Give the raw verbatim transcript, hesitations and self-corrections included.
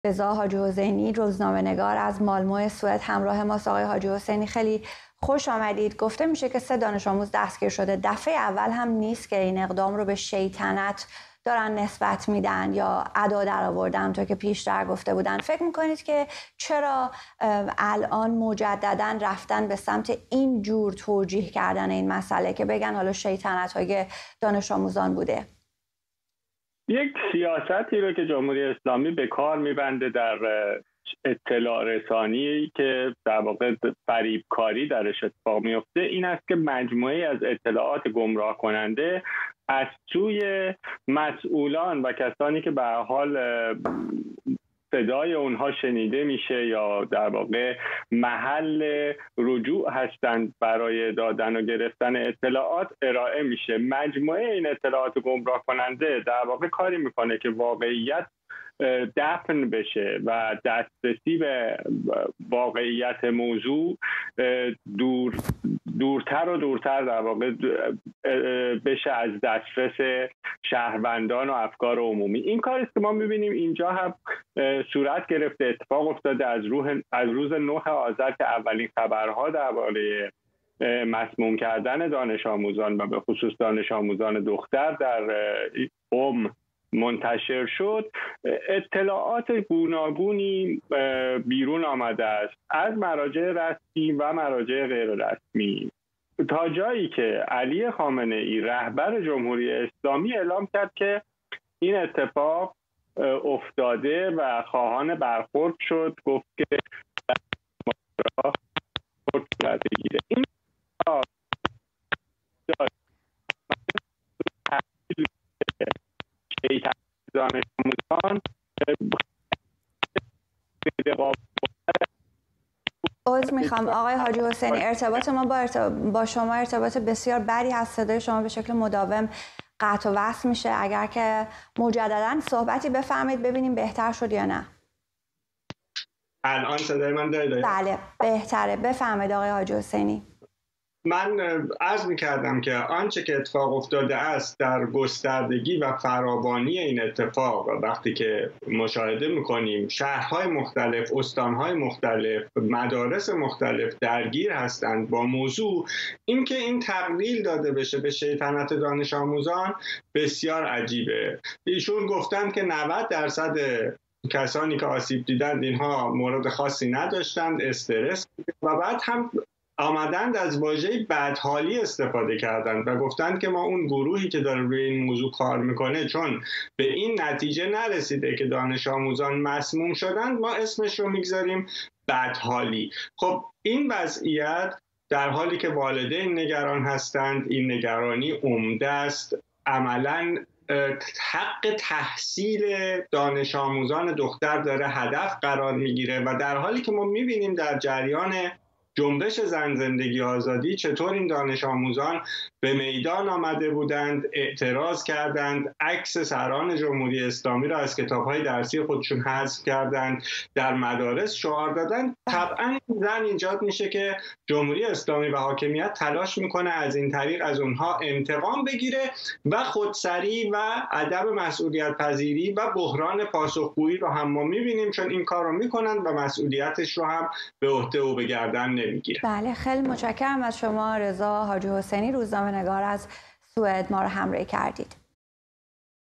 رضا حاجی حسینی، روزنامه‌نگار از مالمو سوئد همراه ماست. آقای حاجی حسینی خیلی خوش آمدید. گفته میشه که سه دانش آموز دستگیر شده. دفعه اول هم نیست که این اقدام رو به شیطنت دارن نسبت میدن یا ادا در آوردن تو که پیشتر گفته بودن. فکر میکنید که چرا الان مجددا رفتن به سمت این جور توجیه کردن این مسئله که بگن حالا شیطنت های دانش آموزان بوده؟ یک سیاستی رو که جمهوری اسلامی به کار میبنده در اطلاع رسانی که در واقع فریبکاری درش اتفاق میفته این است که مجموعه از اطلاعات گمراه کننده از سوی مسئولان و کسانی که به هر حال صدای اونها شنیده میشه یا در واقع محل رجوع هستند برای دادن و گرفتن اطلاعات ارائه میشه. مجموعه این اطلاعات گمراه کننده در واقع کاری میکنه که واقعیت دفن بشه و دسترسی به واقعیت موضوع دور دورتر و دورتر در واقع بشه از دسترس شهروندان و افکار عمومی. این کاری است که ما می‌بینیم اینجا هم صورت گرفته، اتفاق افتاده از روز از روز نه آذر که اولین خبرها درباره مسموم کردن دانش آموزان و به خصوص دانش آموزان دختر در قم منتشر شد. اطلاعات گوناگونی بیرون آمده است از مراجع رسمی و مراجع غیر رسمی تا جایی که علی خامنه ای رهبر جمهوری اسلامی اعلام کرد که این اتفاق افتاده و خواهان برخورد شد. گفت که برخورد بگیره. این دانش آموزان عذر میخوام آقای حاجی حسینی، ارتباط ما با, ارتباط با شما ارتباط بسیار بدی از صدای شما به شکل مداوم قطع و وصل میشه. اگر که مجددا صحبتی بفرمایید ببینیم بهتر شد یا نه. الان صدای من دارید؟ بله بهتره، بفرمایید آقای حاجی حسینی. من عرض می‌کردم که آنچه که اتفاق افتاده است در گستردگی و فراوانی این اتفاق وقتی که مشاهده می‌کنیم شهرهای مختلف، استانهای مختلف، مدارس مختلف درگیر هستند با موضوع، اینکه این تقلیل داده بشه به شیطنت دانش آموزان بسیار عجیبه. ایشون گفتند که نود درصد کسانی که آسیب دیدند اینها مورد خاصی نداشتند، استرس، و بعد هم آمدند از واژه بدحالی استفاده کردند و گفتند که ما اون گروهی که داره روی این موضوع کار میکنه چون به این نتیجه نرسیده که دانش آموزان مسموم شدند ما اسمش رو میگذاریم بدحالی. خب این وضعیت در حالی که والدین نگران هستند، این نگرانی عمده است. عملاً حق تحصیل دانش آموزان دختر داره هدف قرار میگیره و در حالی که ما میبینیم در جریان جنبش زن زندگی آزادی چطور این دانش آموزان به میدان آمده بودند، اعتراض کردند، عکس سران جمهوری اسلامی را از کتاب‌های درسی خودشون حذف کردند، در مدارس شعار دادند. طبعاً زن ایجاد میشه که جمهوری اسلامی و حاکمیت تلاش میکنه از این طریق از اونها انتقام بگیره و خودسری و عدم مسئولیت پذیری و بحران پاسخگویی رو هم ما میبینیم چون این کار رو میکنند و مسئولیتش رو هم به عهده و به گردن نمیگیره. بله خیلی متشکرم از شما رضا حاجی حسینی، روزنامه‌نگار از سوئد، ما رو همراهی کردید.